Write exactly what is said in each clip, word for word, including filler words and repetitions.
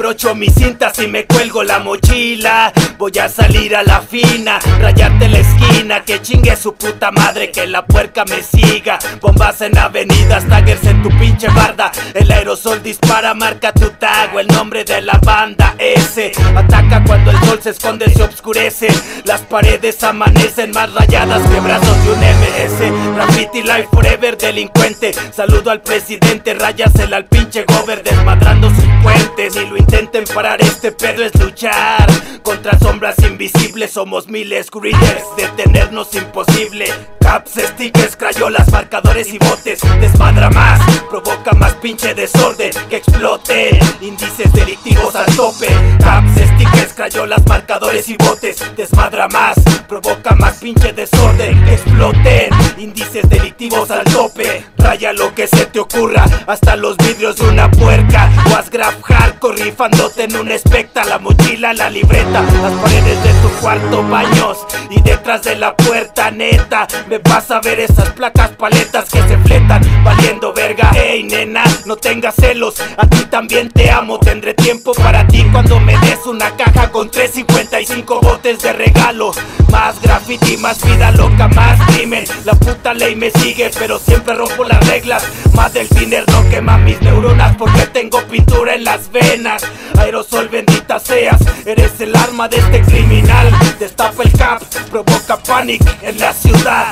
abrocho mis cintas y me cuelgo la mochila. Voy a salir a la fina, rayarte la esquina. Que chingue su puta madre, que la puerca me siga. Bombas en avenidas, taggers en tu pinche barda. El aerosol dispara, marca tu tag o el nombre de la banda. Ese ataca cuando el sol se esconde, se obscurece. Las paredes amanecen más rayadas que brazos de un eme ese. Graffiti life forever, delincuente. Saludo al presidente, rayasela al pinche gober, desmadrando sus puentes. Ni lo intenten parar, este pedo es luchar contra sombras invisibles. Somos miles greeters, detenernos imposible. Caps, stickers, crayolas, marcadores y botes. Desmadra más, provoca más pinche desorden. Que explote, índices delictivos al tope. Caps, stickers, crayolas, marcadores y botes. Desmadra más, provoca más pinche desorden. Que exploten, índices delictivos al tope. Raya lo que se te ocurra, hasta los vidrios de una puerca. Wasgraph hardcore rifándote en un especta. La mochila, la libreta, las paredes de tu cuarto, baños y detrás de la puerta, neta. Me vas a ver esas placas paletas que se fletan valiendo verga. Ey nena, no tengas celos, a ti también te amo. Tendré tiempo para ti cuando me des una caja con trescientos cincuenta y cinco botes de regalo. Más graffiti, más vida loca, más crimen. La puta ley me sigue, pero siempre rompo las reglas. Más del tiner no quema mis neuronas porque tengo pintura en las venas. Aerosol, bendita seas, eres el arma de este criminal. Destapa el cap, provoca panic en la ciudad.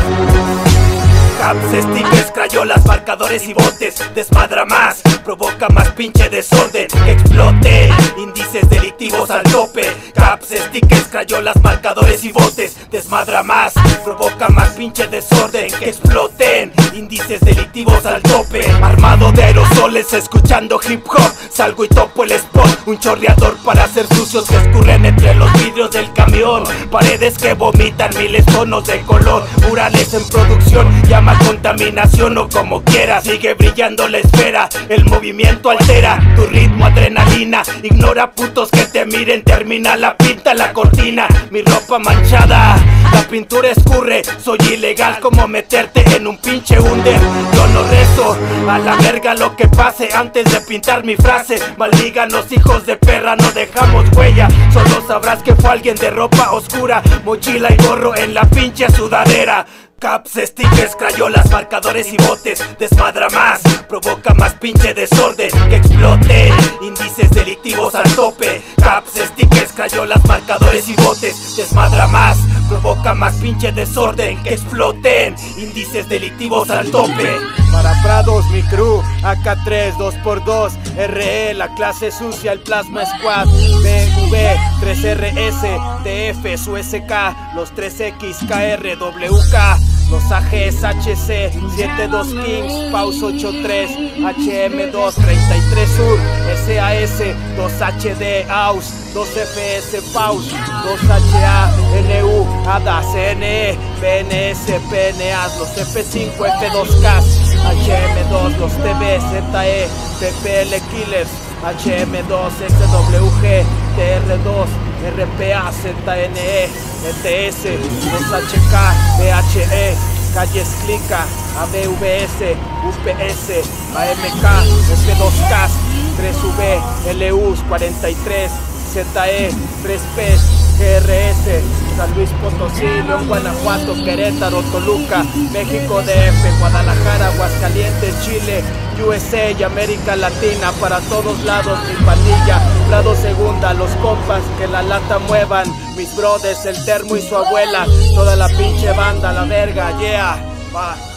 Caps, stickers, crayolas, marcadores y botes. Desmadra más, provoca más pinche desorden. Que explote, índices delictivos al tope. Caps, stickers, crayolas, marcadores y botes. Desmadra más, provoca más pinche desorden. Que exploten, índices delictivos al tope. Armado de aerosoles, escuchando hip hop. Salgo y topo el spot, un chorreador para hacer sucios que escurren entre los vidrios del camión. Paredes que vomitan miles tonos de color. Murales en producción, llama contaminación o como quieras. Sigue brillando la esfera, el movimiento altera tu ritmo, adrenalina. Ignora putos que te miren, termina la pinta la cortina. Mi ropa manchada, la pintura escurre. Soy ilegal como meterte en un pinche under. Yo no rezo, a la verga lo que pase antes de pintar mi frase. Maldiganos hijos de perra, no dejamos huella. Solo sabrás que fue alguien de ropa oscura, mochila y gorro en la pinche sudadera. Caps, stickers, crayolas, marcadores y botes. Desmadra más, provoca más pinche desorden. Que explote, índices delictivos al tope. Caps, stickers, crayolas, marcadores y botes. Desmadra más, provoca más pinche desorden. Que exploten, índices delictivos al tope. Para Prados, mi crew, A K tres, dos por dos, R E, la clase sucia, el Plasma Squad, B V, tres R S, D F, su S K, los tres X, K R, W K, los A Gs, H C, setenta y dos Kings, Paus ochenta y tres, H M dos, treinta y tres Sur, S A S, dos H D, A U S, dos F S, Paus, dos H A, N U, A D A, C N E, B N S, P N A, los F cinco, F dos K, H M dos, los T B, Z E, P P L Killers, H M dos, S W G, T R dos, R P A, Z N E, E T S, dos H K, B H E, Calles Clica, A B V S, U P S, A M K, F dos K, tres V, L U S cuarenta y tres, Z E, tres P, G R S, San Luis Potosí, León, Guanajuato, Querétaro, Toluca, México D F, Guadalajara, Aguascalientes, Chile, U S A y América Latina, para todos lados mi pandilla, Prado Segunda, los compas que la lata muevan, mis brothers, el termo y su abuela, toda la pinche banda, la verga, yeah, va.